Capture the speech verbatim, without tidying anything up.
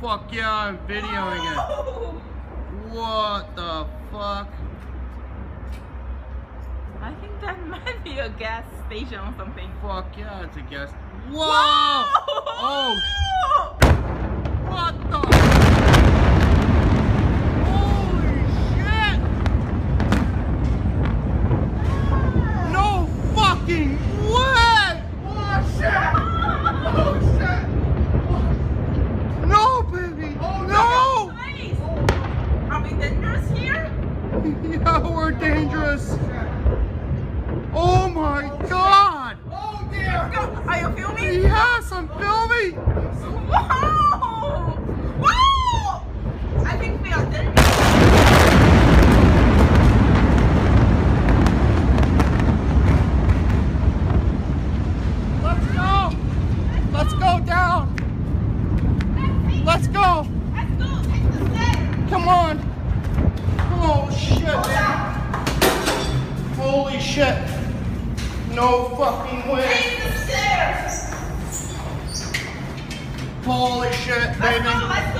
Fuck yeah, I'm videoing it. What the fuck? I think that might be a gas station or something. Fuck yeah, it's a gas. Whoa! Whoa! Oh! What the? Holy shit! No fucking way! Oh shit! Oh shit! No, baby! Oh, no! Nice. Are we dangerous here? Yeah, we're dangerous. Oh my god! Oh dear! Are you filming? Yes, I'm filming! Wow! Wow! I think we are dangerous. Let's go! Let's go down! Let's go! Let's go! Take the stairs! Come on! Oh shit! Holy shit! No fucking way! Take the stairs! Holy shit, Let's baby! go! Let's go!